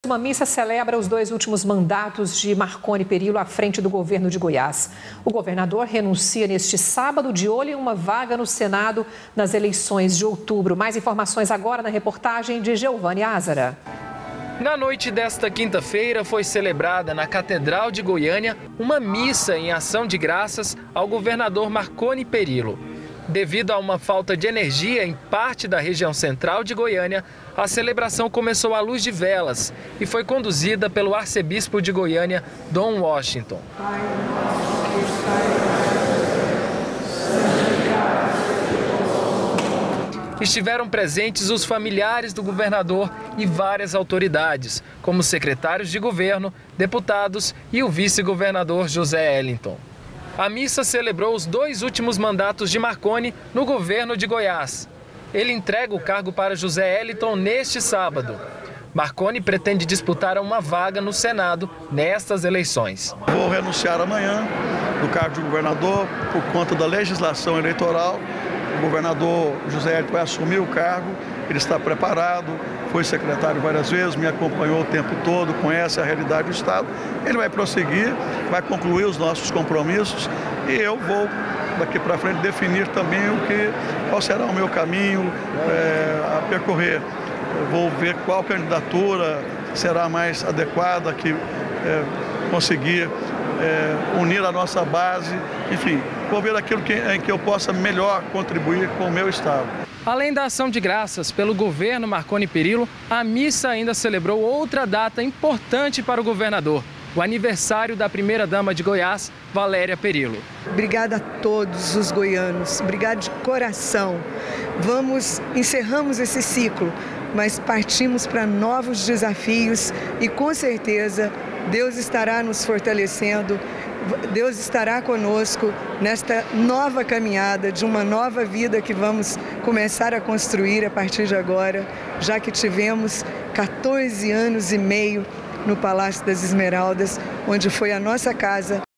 Uma missa celebra os 2 últimos mandatos de Marconi Perillo à frente do governo de Goiás. O governador renuncia neste sábado, de olho em uma vaga no Senado nas eleições de outubro. Mais informações agora na reportagem de Giovanni Azara. Na noite desta quinta-feira foi celebrada na Catedral de Goiânia uma missa em ação de graças ao governador Marconi Perillo. Devido a uma falta de energia em parte da região central de Goiânia, a celebração começou à luz de velas e foi conduzida pelo arcebispo de Goiânia, Dom Washington. Estiveram presentes os familiares do governador e várias autoridades, como secretários de governo, deputados e o vice-governador José Ellington. A missa celebrou os 2 últimos mandatos de Marconi no governo de Goiás. Ele entrega o cargo para José Ellington neste sábado. Marconi pretende disputar uma vaga no Senado nestas eleições. Vou renunciar amanhã do cargo de governador por conta da legislação eleitoral. O governador José Ellington vai assumir o cargo, ele está preparado, foi secretário várias vezes, me acompanhou o tempo todo, conhece a realidade do Estado. Ele vai prosseguir, vai concluir os nossos compromissos e eu vou, daqui para frente, definir também qual será o meu caminho a percorrer. Eu vou ver qual candidatura será mais adequada, que conseguir unir a nossa base, enfim, vou ver aquilo em que eu possa melhor contribuir com o meu Estado. Além da ação de graças pelo governo Marconi Perillo, a missa ainda celebrou outra data importante para o governador, o aniversário da primeira-dama de Goiás, Valéria Perillo. Obrigada a todos os goianos, obrigada de coração. Encerramos esse ciclo, mas partimos para novos desafios e com certeza Deus estará nos fortalecendo, Deus estará conosco nesta nova caminhada de uma nova vida que vamos começar a construir a partir de agora, já que tivemos 14 anos e meio no Palácio das Esmeraldas, onde foi a nossa casa